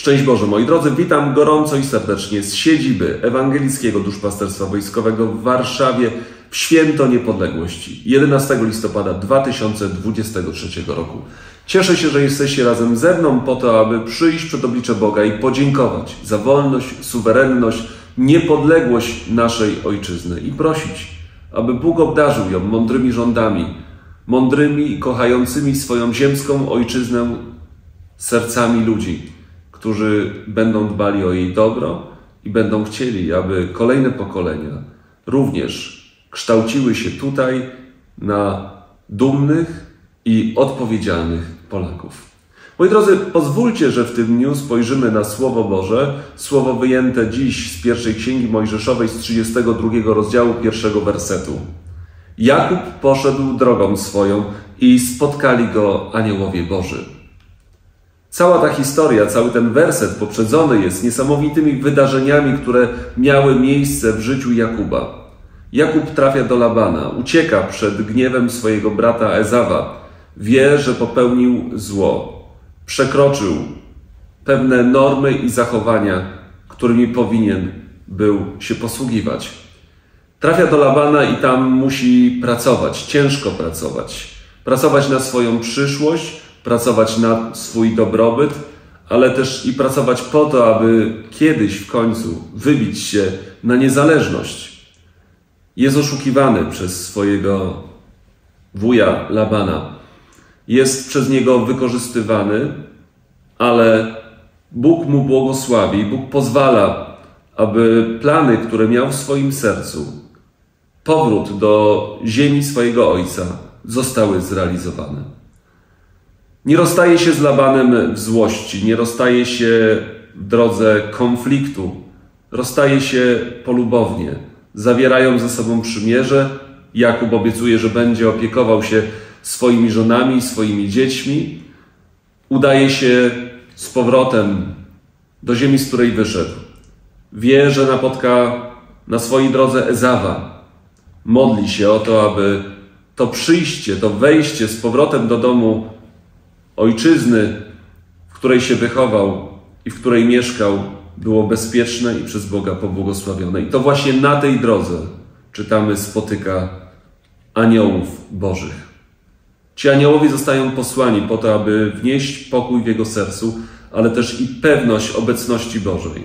Szczęść Boże, moi drodzy, witam gorąco i serdecznie z siedziby Ewangelickiego Duszpasterstwa Wojskowego w Warszawie w Święto Niepodległości, 11 listopada 2023 roku. Cieszę się, że jesteście razem ze mną po to, aby przyjść przed oblicze Boga i podziękować za wolność, suwerenność, niepodległość naszej Ojczyzny i prosić, aby Bóg obdarzył ją mądrymi rządami, mądrymi i kochającymi swoją ziemską Ojczyznę sercami ludzi, którzy będą dbali o jej dobro i będą chcieli, aby kolejne pokolenia również kształciły się tutaj na dumnych i odpowiedzialnych Polaków. Moi drodzy, pozwólcie, że w tym dniu spojrzymy na Słowo Boże, słowo wyjęte dziś z pierwszej Księgi Mojżeszowej z 32 rozdziału 1 wersetu. Jakub poszedł drogą swoją i spotkali go aniołowie Boży. Cała ta historia, cały ten werset poprzedzony jest niesamowitymi wydarzeniami, które miały miejsce w życiu Jakuba. Jakub trafia do Labana, ucieka przed gniewem swojego brata Ezawa, wie, że popełnił zło, przekroczył pewne normy i zachowania, którymi powinien był się posługiwać. Trafia do Labana i tam musi pracować, ciężko pracować na swoją przyszłość, pracować na swój dobrobyt, ale też i pracować po to, aby kiedyś w końcu wybić się na niezależność. Jest oszukiwany przez swojego wuja Labana. Jest przez niego wykorzystywany, ale Bóg mu błogosławi, Bóg pozwala, aby plany, które miał w swoim sercu, powrót do ziemi swojego ojca, zostały zrealizowane. Nie rozstaje się z Labanem w złości, nie rozstaje się w drodze konfliktu, rozstaje się polubownie. Zawierają ze sobą przymierze. Jakub obiecuje, że będzie opiekował się swoimi żonami i swoimi dziećmi. Udaje się z powrotem do ziemi, z której wyszedł. Wie, że napotka na swojej drodze Ezawa. Modli się o to, aby to przyjście, to wejście z powrotem do domu ojczyzny, w której się wychował i w której mieszkał, było bezpieczne i przez Boga pobłogosławione. I to właśnie na tej drodze, czytamy, spotyka aniołów Bożych. Ci aniołowie zostają posłani po to, aby wnieść pokój w jego sercu, ale też i pewność obecności Bożej.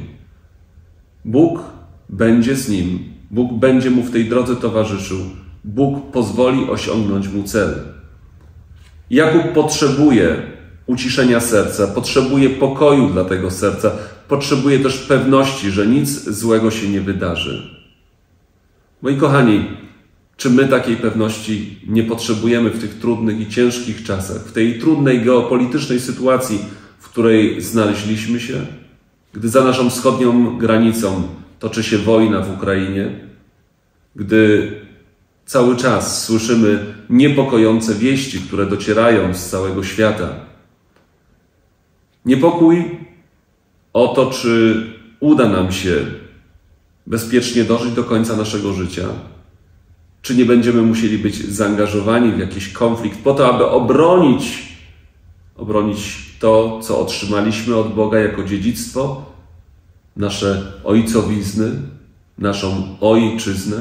Bóg będzie z nim, Bóg będzie mu w tej drodze towarzyszył, Bóg pozwoli osiągnąć mu cel. Jakub potrzebuje uciszenia serca, potrzebuje pokoju dla tego serca, potrzebuje też pewności, że nic złego się nie wydarzy. Moi kochani, czy my takiej pewności nie potrzebujemy w tych trudnych i ciężkich czasach, w tej trudnej geopolitycznej sytuacji, w której znaleźliśmy się, gdy za naszą wschodnią granicą toczy się wojna w Ukrainie, gdy cały czas słyszymy niepokojące wieści, które docierają z całego świata. Niepokój o to, czy uda nam się bezpiecznie dożyć do końca naszego życia, czy nie będziemy musieli być zaangażowani w jakiś konflikt po to, aby obronić to, co otrzymaliśmy od Boga jako dziedzictwo, nasze ojcowizny, naszą ojczyznę.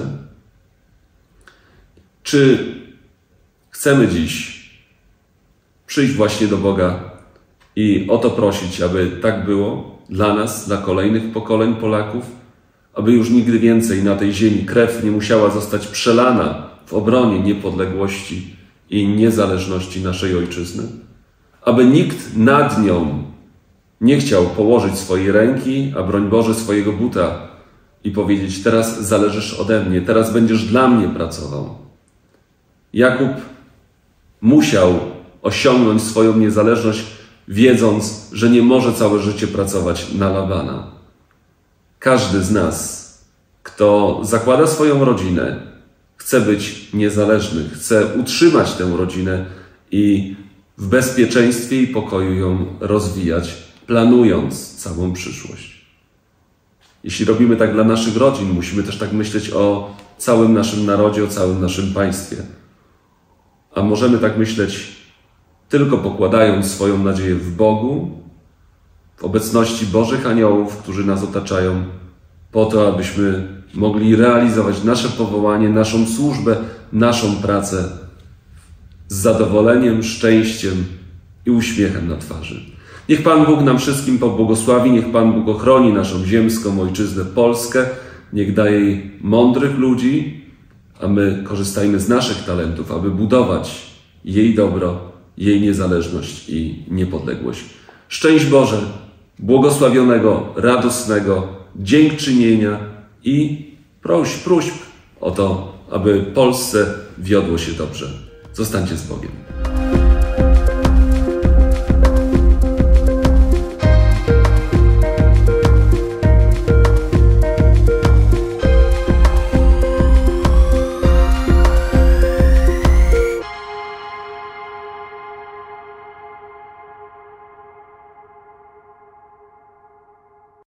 Czy chcemy dziś przyjść właśnie do Boga i o to prosić, aby tak było dla nas, dla kolejnych pokoleń Polaków, aby już nigdy więcej na tej ziemi krew nie musiała zostać przelana w obronie niepodległości i niezależności naszej ojczyzny? Aby nikt nad nią nie chciał położyć swojej ręki, a broń Boże swojego buta i powiedzieć: teraz zależysz ode mnie, teraz będziesz dla mnie pracował. Jakub musiał osiągnąć swoją niezależność, wiedząc, że nie może całe życie pracować na Labana. Każdy z nas, kto zakłada swoją rodzinę, chce być niezależny, chce utrzymać tę rodzinę i w bezpieczeństwie i pokoju ją rozwijać, planując całą przyszłość. Jeśli robimy tak dla naszych rodzin, musimy też tak myśleć o całym naszym narodzie, o całym naszym państwie. A możemy tak myśleć tylko pokładając swoją nadzieję w Bogu w obecności Bożych aniołów, którzy nas otaczają, po to, abyśmy mogli realizować nasze powołanie, naszą służbę, naszą pracę z zadowoleniem, szczęściem i uśmiechem na twarzy. Niech Pan Bóg nam wszystkim pobłogosławi, niech Pan Bóg ochroni naszą ziemską ojczyznę Polskę, niech daje jej mądrych ludzi, a my korzystajmy z naszych talentów, aby budować jej dobro, jej niezależność i niepodległość. Szczęść Boże, błogosławionego, radosnego dziękczynienia i próśb o to, aby Polsce wiodło się dobrze. Zostańcie z Bogiem.